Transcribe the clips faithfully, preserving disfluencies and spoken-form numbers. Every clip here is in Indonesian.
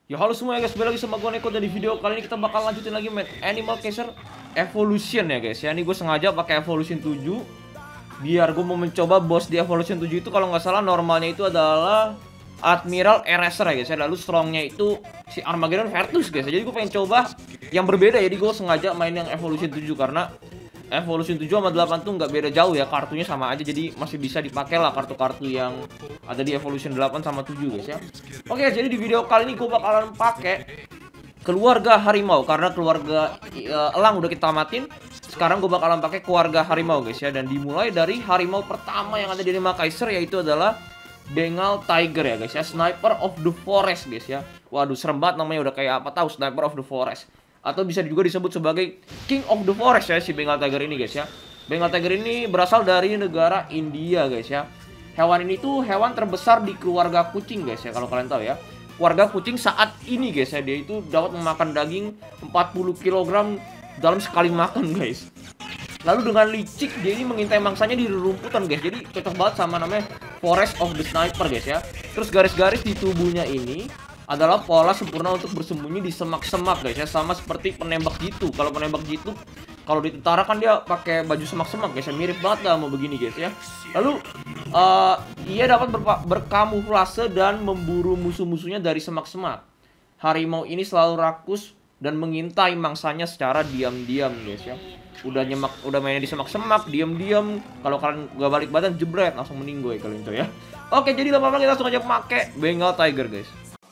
Ya halo semua ya guys, balik lagi sama gue Neko. Dan di video kali ini kita bakal lanjutin lagi main Animal Chaser Evolution ya guys ya. Ini gue sengaja pakai Evolution tujuh biar gue mau mencoba boss di Evolution tujuh itu. Kalau nggak salah normalnya itu adalah Admiral Eraser ya guys ya. Lalu strongnya itu si Armageddon Vertus guys ya. Jadi gue pengen coba yang berbeda. Jadi gue sengaja main yang Evolution tujuh karena Evolution tujuh sama delapan tuh nggak beda jauh ya, kartunya sama aja, jadi masih bisa dipakai lah kartu-kartu yang ada di Evolution delapan sama tujuh guys ya. Oke, jadi di video kali ini gue bakalan pakai keluarga harimau karena keluarga uh, elang udah kita tamatin. Sekarang gue bakalan pakai keluarga harimau guys ya, dan dimulai dari harimau pertama yang ada di Animal Chaser, yaitu adalah Bengal Tiger ya guys ya, Sniper of the Forest guys ya. Waduh, serem banget namanya, udah kayak apa tahu, Sniper of the Forest. Atau bisa juga disebut sebagai King of the Forest ya si Bengal Tiger ini guys ya. Bengal Tiger ini berasal dari negara India guys ya. Hewan ini tuh hewan terbesar di keluarga kucing guys ya, kalau kalian tahu ya. Keluarga kucing saat ini guys ya, dia itu dapat memakan daging empat puluh kilogram dalam sekali makan guys. Lalu dengan licik dia ini mengintai mangsanya di rerumputan guys. Jadi cocok banget sama namanya Forest of the Sniper guys ya. Terus garis-garis di tubuhnya ini adalah pola sempurna untuk bersembunyi di semak-semak guys ya, sama seperti penembak jitu. Kalau penembak jitu kalau di tentara kan dia pakai baju semak-semak guys ya, mirip banget lah mau begini guys ya. Lalu uh, ia dapat berkamuflase dan memburu musuh-musuhnya dari semak-semak. Harimau ini selalu rakus dan mengintai mangsanya secara diam-diam guys ya. Udah nyemak, udah mainnya di semak-semak, diam-diam. Kalau kalian gak balik badan, jebret, langsung meninggoy kalian tuh ya. Oke, jadi lama-lama kita langsung aja pakai Bengal Tiger guys.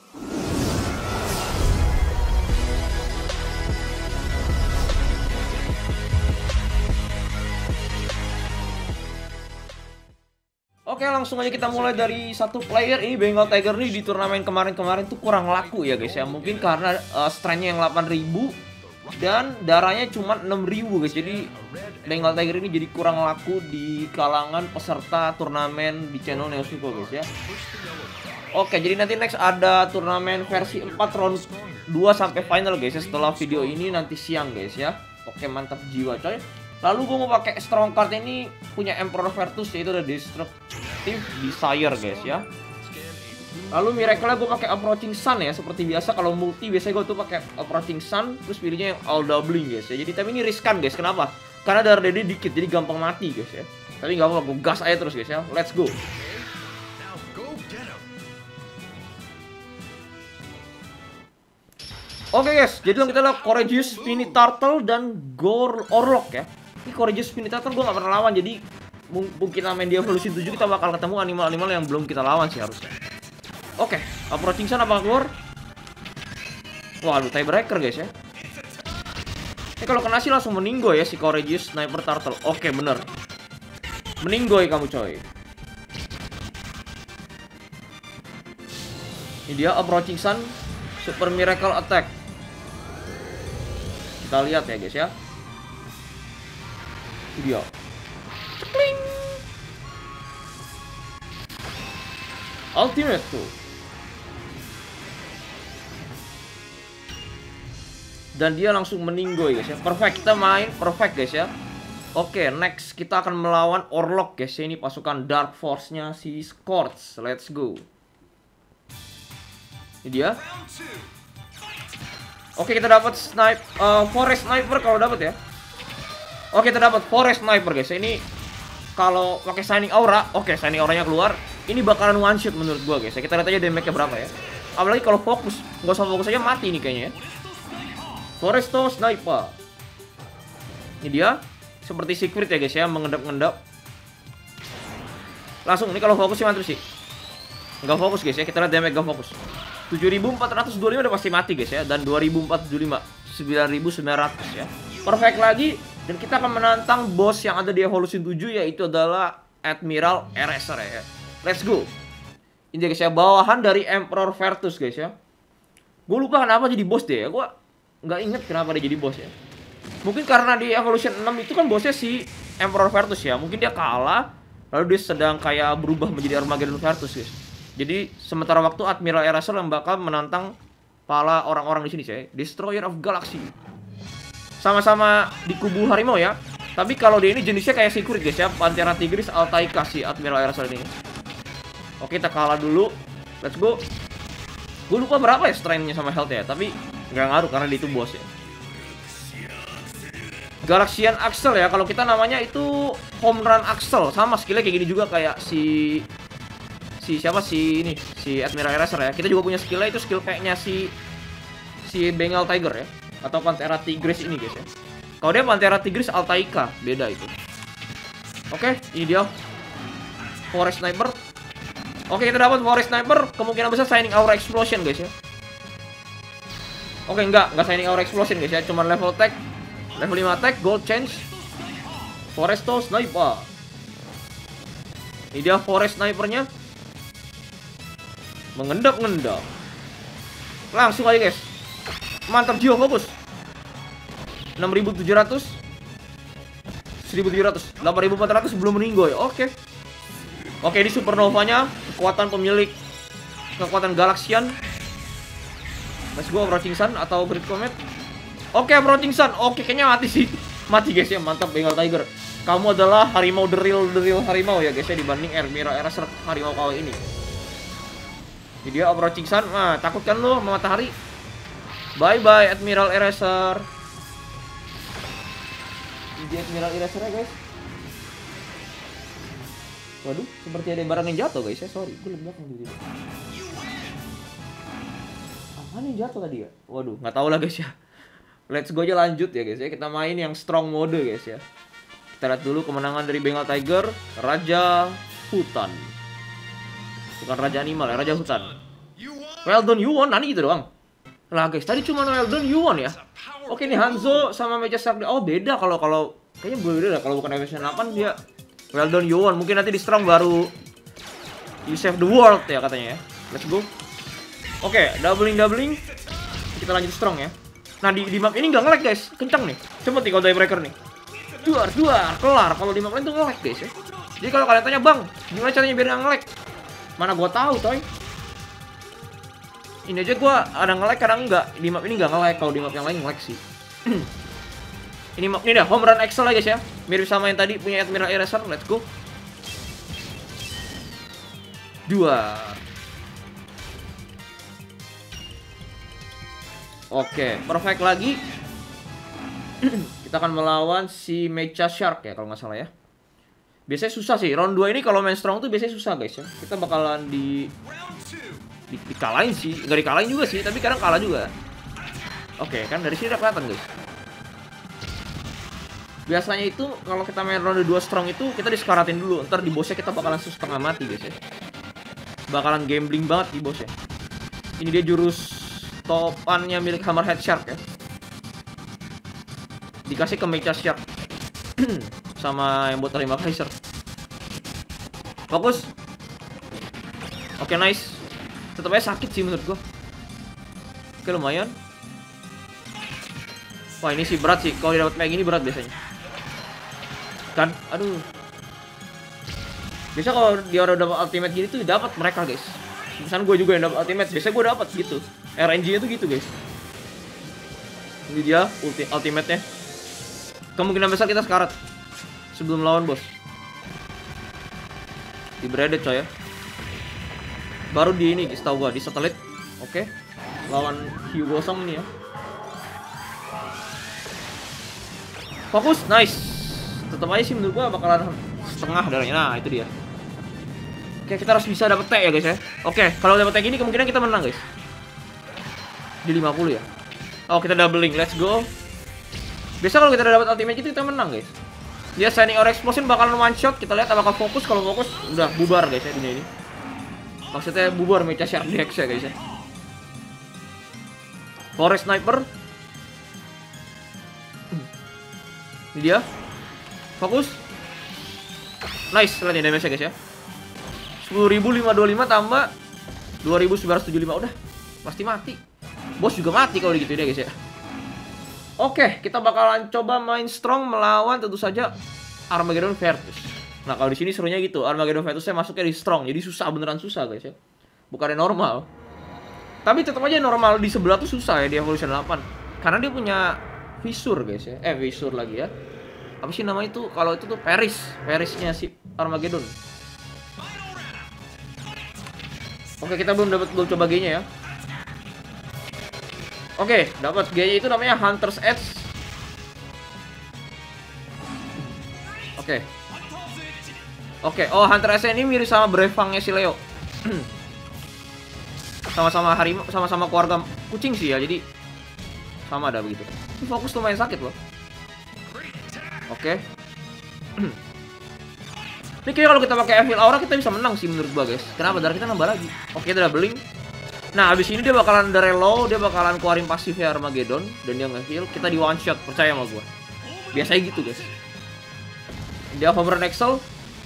Oke, langsung aja kita mulai dari satu player. Ini Bengal Tiger nih di turnamen kemarin-kemarin tuh kurang laku ya guys ya. Mungkin karena uh, strength-nya yang delapan ribu dan darahnya cuma enam ribu guys. Jadi Bengal Tiger ini jadi kurang laku di kalangan peserta turnamen di channel Neosiko guys ya. Oke, jadi nanti next ada turnamen versi empat round dua sampai final guys ya, setelah video ini nanti siang guys ya. Oke, mantap jiwa coy. Lalu gue mau pakai strong card ini punya Emperor Vertus, yaitu ada Destructive Desire guys ya. Lalu miracle-nya gue pakai Approaching Sun ya, seperti biasa. Kalau multi biasanya gue tuh pakai Approaching Sun, terus pilihnya yang all doubling guys ya. Jadi tapi ini riskan guys, kenapa? Karena darah D D dikit, jadi gampang mati guys ya. Tapi nggak apa-apa, gue gas aja terus guys ya. Let's go. Oke guys, jadi kita lihat Courageous Spiny Turtle dan Gore Orlok ya. Ini Courageous Spiny Turtle gue gak pernah lawan, jadi mungkin main di Evolution tujuh kita bakal ketemu animal-animal yang belum kita lawan sih harusnya. Oke, Approaching Sun apa keluar? Waduh, tiebreaker guys ya. Ini kalau kena sih langsung meninggoy ya si Courageous Sniper Turtle. Oke, bener, meninggoy kamu coy. Ini dia Approaching Sun Super Miracle Attack. Kita lihat ya guys ya. Ini dia. Cekling. Ultimate tuh. Dan dia langsung meninggoy guys ya. Perfect, kita main perfect guys ya. Oke, next kita akan melawan Orlok guys ya. Ini pasukan Dark Force-nya si Scorch. Let's go. Ini dia. Oke, kita dapat snipe uh, Forest Sniper kalau dapat ya. Oke, kita dapat Forest Sniper guys. Ini kalau pakai Shining Aura, oke, Shining Auranya keluar, ini bakalan one shot menurut gua guys. Kita lihat aja damage-nya berapa ya. Apalagi kalau fokus, nggak usah fokus aja mati nih kayaknya ya. Foresto Sniper. Ini dia, seperti secret ya guys ya, mengendap-endap. Langsung, ini kalau fokus sih mantap sih. Nggak fokus guys ya, kita lihat damage nggak fokus. tujuh ribu empat ratus dua puluh lima udah pasti mati guys ya, dan dua ribu empat ratus tujuh puluh lima, sembilan ribu sembilan ratus ya. Perfect lagi, dan kita akan menantang bos yang ada di Evolution tujuh, yaitu adalah Admiral Eraser ya. Let's go. Ini guys ya, bawahan dari Emperor Vertus guys ya. Gue lupa kenapa jadi bos deh ya, gue nggak inget kenapa dia jadi bos ya. Mungkin karena di Evolution enam itu kan bosnya si Emperor Vertus ya, mungkin dia kalah, lalu dia sedang kayak berubah menjadi Armageddon Vertus guys. Jadi sementara waktu Admiral Eraser yang bakal menantang para orang-orang di sini sih, Destroyer of Galaxy. Sama-sama di kubu harimau ya. Tapi kalau dia ini jenisnya kayak secret guys ya, Panthera Tigris Altaika si Admiral Eraser ini. Oke, kita kalah dulu. Let's go. Gue lupa berapa ya strength-nya sama health ya, tapi nggak ngaruh karena dia itu bos ya. Galaxian Axel ya, kalau kita namanya itu home run Axel, sama skillnya kayak gini juga kayak si si siapa si ini si Admiral Eraser ya. Kita juga punya skillnya itu skill kayaknya si si Bengal Tiger ya, atau Panthera Tigris ini guys ya. Kalau dia Panthera Tigris Altaika beda itu. Oke, ini dia Forest Sniper. Oke, kita dapat Forest Sniper, kemungkinan besar Shining Aura Explosion guys ya. Oke, enggak, enggak Shining Aura Explosion guys ya, cuman level tag, level lima attack, gold change, Foresto Sniper. Ini dia Forest Snipernya. Mengendap-ngendap. Langsung aja guys. Mantap Geo, fokus. enam ribu tujuh ratus, seribu tujuh ratus, delapan ribu empat ratus belum meninggoy. Oke. Oke, ini Supernovanya, kekuatan pemilik kekuatan Galaxian. Let's go Approaching Sun atau Great Comet. Oke, Approaching Sun. Oke, kayaknya mati sih. Mati guys ya, mantap Bengal Tiger. Kamu adalah harimau deril deril harimau ya guys ya, dibanding Admiral Eraser harimau K W ini. Jadi dia Approaching Sun. Nah, takut kan lo sama matahari? Bye bye Admiral Eraser. Ini Admiral Eraser ya guys. Waduh, seperti ada barang yang jatuh guys ya. Sorry, gue lebih belakang dulu. Apaan yang jatuh tadi ya? Waduh, nggak tahu lah guys ya. Let's go aja lanjut ya guys ya. Kita main yang strong mode guys ya. Kita lihat dulu kemenangan dari Bengal Tiger, Raja Hutan. Bukan Raja Animal ya, Raja Hutan. Well done you won, nani gitu doang. Lah guys, tadi cuma well done you won ya. Oke nih Hanzo sama Mecha Shark. Oh beda kalau kalau kayaknya beda lah kalau bukan Evolution delapan dia well done you won. Mungkin nanti di strong baru you save the world ya katanya ya. Let's go. Oke, doubling doubling. Kita lanjut strong ya. Nah di, di map ini nggak nge-lag guys, kencang nih. Coba nih kalau Daybreaker nih. Duar duar kelar. Kalau di map lain tuh nge-lag guys ya. Jadi kalau kalian tanya bang, gimana caranya biar nggak nge-lag? Mana gua tahu toy. Ini aja gua ada nge-lag kadang enggak. Di map ini nggak nge-lag, kalau di map yang lain nge-lag sih. Ini map ini dah home run Excel lah guys ya. Mirip sama yang tadi punya Admiral Eraser. Let's go. Dua. Oke, perfect lagi. Kita akan melawan si Mecha Shark ya kalau nggak salah ya. Biasanya susah sih. Round dua ini kalau main strong tuh biasanya susah guys ya. Kita bakalan di di dikalahin sih. Nggak dikalahin juga sih, tapi kadang kalah juga. Oke, kan dari sini udah kelihatan guys. Biasanya itu kalau kita main round dua strong itu kita disekaratin dulu. Ntar di bossnya kita bakalan setengah mati guys ya. Bakalan gambling banget di bossnya. Ini dia jurus topannya milik Hammerhead Shark ya. Dikasih ke Mecha Shark. Sama yang buat terima Kaiser. Fokus. Oke, nice. Tetap aja sakit sih menurut gua. Oke, lumayan. Wah, ini sih berat sih. Kalau dapat kayak gini berat biasanya. Kan, aduh. Biasa kalau dia udah dapat ultimate gini tuh dapat mereka, guys. Misalnya gue juga yang dapat ultimate, biasanya gue dapat gitu. R N G-nya tuh gitu, guys. Ini dia ulti ultimate-nya. Kemungkinan besar kita sekarat sebelum lawan bos. Di breaded coy ya. Baru di ini setahu gua di satelit. Oke. Lawan hiu gosong ini ya. Fokus, nice. Tetap aja sih menurut gua bakalan setengah darahnya. Nah, itu dia. Oke, kita harus bisa dapet T ya guys ya. Oke, kalau dapet T gini kemungkinan kita menang guys. Di lima puluh ya. Oh, kita doubling. Let's go. Biasa kalau kita dapat ultimate itu kita menang guys. Dia Shining Aura Explosion bakalan one shot. Kita lihat apakah fokus. Kalau fokus udah bubar guys ya dunia ini. Maksudnya bubar Mecha Shark D X ya guys ya. Forest Sniper. Ini dia. Fokus. Nice, lihat nih damage-nya guys ya. sepuluh ribu lima ratus dua puluh lima tambah dua ribu sembilan ratus tujuh puluh lima udah pasti mati. Bos juga mati kalau gitu ya guys ya. Oke, kita bakalan coba main strong melawan tentu saja Armageddon Vertus. Nah, kalau di sini serunya gitu, Armageddon Vertus saya masuknya di strong. Jadi susah, beneran susah guys ya. Bukannya normal. Tapi tetap aja normal di sebelah tuh susah ya di Evolution delapan. Karena dia punya visur guys ya. Eh, visur lagi ya. Apa sih nama itu? Kalau itu tuh Paris, Parisnya si Armageddon. Oke, kita belum dapat belum coba G-nya ya. Oke, dapat G-nya itu namanya Hunter's Edge. Oke. Oke, oh Hunter's Edge ini mirip sama Brevangnya si Leo. Sama-sama harimau, sama-sama keluarga kucing sih ya, jadi sama ada begitu. Ini fokus lumayan sakit loh. Oke. Ini kayaknya kalau kita pakai Evil Aura kita bisa menang sih menurut gua guys. Kenapa? Darah kita nambah lagi. Oke, udah Blink. Nah, abis ini dia bakalan ada reload, dia bakalan keluarin pasifnya Armageddon dan dia nge-heal. Kita di one shot, percaya sama gua. Biasanya gitu guys. Dia Hover Nexel.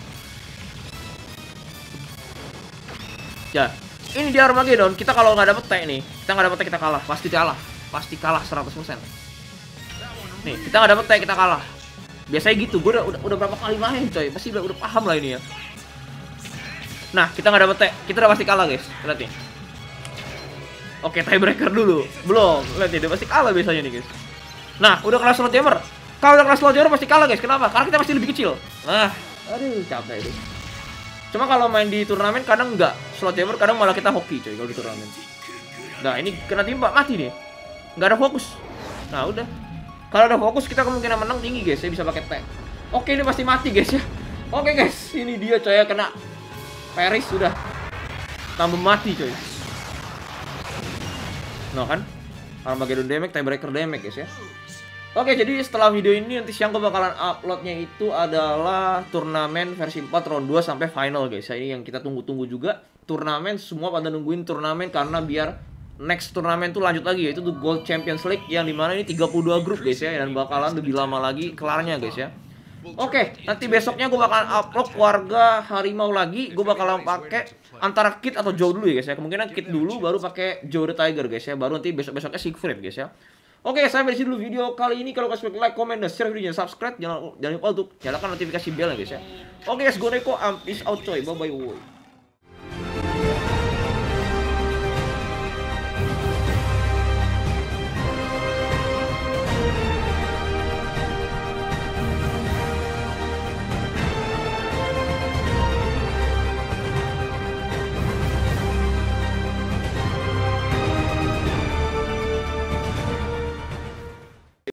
Ya, ini dia Armageddon. Kita kalau nggak dapet T nih, kita nggak dapet T kita kalah, pasti kalah, pasti kalah seratus persen. Nih, kita nggak dapet T kita kalah. Biasanya gitu, gue udah, udah udah berapa kali main coy, pasti udah, udah paham lah ini ya. Nah, kita nggak dapet T, kita udah pasti kalah guys, lihat nih. Oke, tiebreaker dulu, belum, lihat nih, dia pasti kalah biasanya nih guys. Nah, udah kelas slot jammer, kalau udah kelas slot jammer pasti kalah guys, kenapa? Karena kita pasti lebih kecil. Nah, aduh capek itu. Cuma kalau main di turnamen kadang nggak, slot jammer kadang malah kita hoki coy kalau di turnamen. Nah, ini kena timpa, mati nih, nggak ada fokus. Nah, udah. Kalau ada fokus kita kemungkinan menang tinggi guys, saya bisa pakai tank. Oke, ini pasti mati guys ya. Oke guys, ini dia coy ya, kena Paris sudah. Tambah mati coy. Nah kan, Armageddon damage, tiebreaker damage guys ya. Oke, jadi setelah video ini nanti siang gue bakalan uploadnya itu adalah turnamen versi empat round dua sampai final guys ya. Ini yang kita tunggu-tunggu juga. Turnamen, semua pada nungguin turnamen karena biar next turnamen tuh lanjut lagi, yaitu tuh Gold Champions League yang dimana ini tiga puluh dua grup guys ya, dan bakalan lebih lama lagi kelarnya guys ya. Oke, nanti besoknya gue bakalan upload keluarga harimau lagi. Gue bakalan pakai antara Kid atau Joe dulu ya guys ya. Kemungkinan Kid dulu baru pakai Joe the Tiger guys ya. Baru nanti besok-besoknya Siegfried guys ya. Oke, sampai di sini dulu video kali ini. Kalau kalian suka like, comment, dan share videonya, subscribe, jangan jangan lupa untuk nyalakan notifikasi bell ya guys ya. Oke guys, gue Neko, I'm peace out coy. Bye bye.